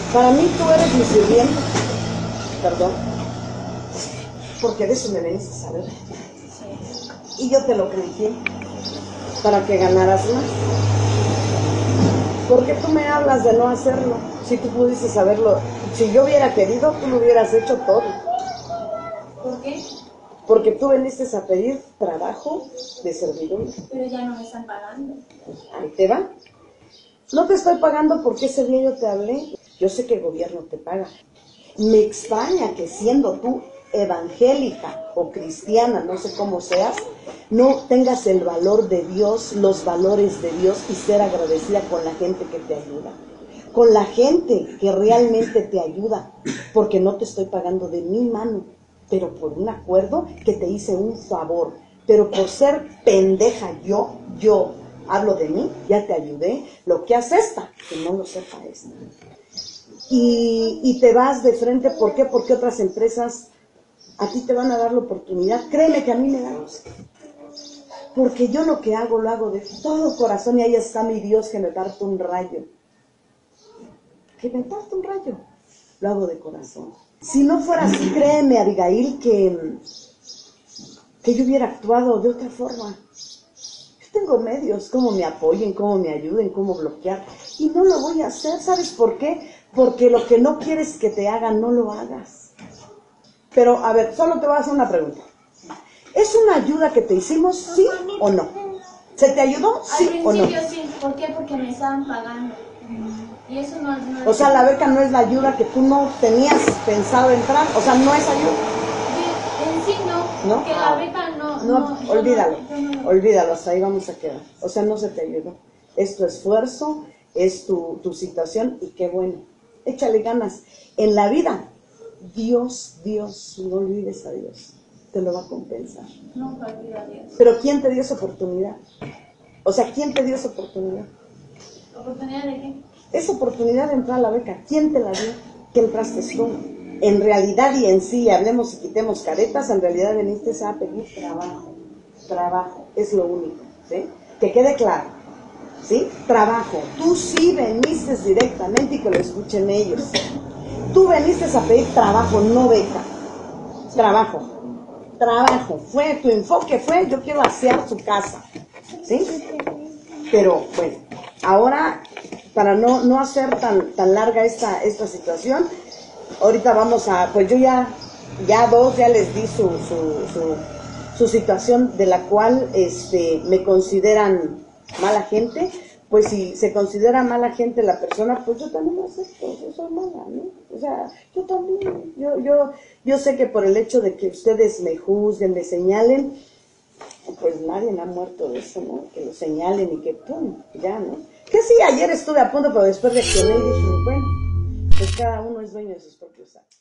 Para mí tú eres mi sirviente, perdón, porque de eso me veniste a saber. Y yo te lo creí para que ganaras más. ¿Por qué tú me hablas de no hacerlo? Si tú pudiste saberlo, si yo hubiera querido, tú lo hubieras hecho todo. ¿Por qué? Porque tú veniste a pedir trabajo de servidumbre. Pero ya no me están pagando. Ahí te va. No te estoy pagando porque ese día yo te hablé. Yo sé que el gobierno te paga. Me extraña que siendo tú evangélica o cristiana, no sé cómo seas, no tengas el valor de Dios, los valores de Dios y ser agradecida con la gente que te ayuda. Con la gente que realmente te ayuda. Porque no te estoy pagando de mi mano, pero por un acuerdo que te hice un favor. Pero por ser pendeja yo hablo de mí, ya te ayudé. Lo que hace esta, que no lo sepa esta. Y te vas de frente, ¿por qué? Porque otras empresas a ti te van a dar la oportunidad. Créeme que a mí me da gusto. Porque yo lo que hago, lo hago de todo corazón y ahí está mi Dios que me parte un rayo. Que me parte un rayo. Lo hago de corazón. Si no fuera así, créeme, Abigail, que yo hubiera actuado de otra forma. Yo tengo medios, cómo me apoyen, cómo me ayuden, cómo bloquear. Y no lo voy a hacer, ¿sabes por qué? Porque lo que no quieres que te hagan, no lo hagas. Pero, a ver, solo te voy a hacer una pregunta. ¿Es una ayuda que te hicimos, sí o no? ¿Se te ayudó, sí o no? Al principio sí. ¿Por qué? Porque me estaban pagando. Y eso no O sea, la beca no es la ayuda que tú no tenías pensado entrar. O sea, no es ayuda. En sí no. Porque la beca no. Olvídalo. Olvídalo, hasta ahí vamos a quedar. O sea, no se te ayudó. Es tu esfuerzo, es tu situación y qué bueno. Échale ganas. En la vida, Dios, no olvides a Dios. Te lo va a compensar. No olvido a Dios. Pero ¿quién te dio esa oportunidad? O sea, ¿quién te dio esa oportunidad? ¿Oportunidad de qué? Esa oportunidad de entrar a la beca, ¿quién te la dio? ¿Que entraste tú? En realidad y en sí, hablemos y quitemos caretas, en realidad veniste a pedir trabajo. Trabajo, es lo único, ¿sí? Que quede claro, ¿sí? Trabajo. Tú sí veniste directamente y que lo escuchen ellos. Tú veniste a pedir trabajo, no beca. Trabajo. Fue, tu enfoque fue, yo quiero asear su casa, ¿sí? Pero, bueno, ahora, para no hacer tan larga esta situación, ahorita vamos a, pues yo ya les di su situación de la cual me consideran mala gente. Pues si se considera mala gente la persona, pues yo también lo acepto, yo soy mala, ¿no? O sea, yo también, yo sé que por el hecho de que ustedes me juzguen, me señalen, pues nadie me ha muerto de eso, ¿no? Que lo señalen y que pum, ya, ¿no? Que sí, ayer estuve a punto, pero después reaccioné y dije, bueno, pues cada uno es dueño de sus propios actos.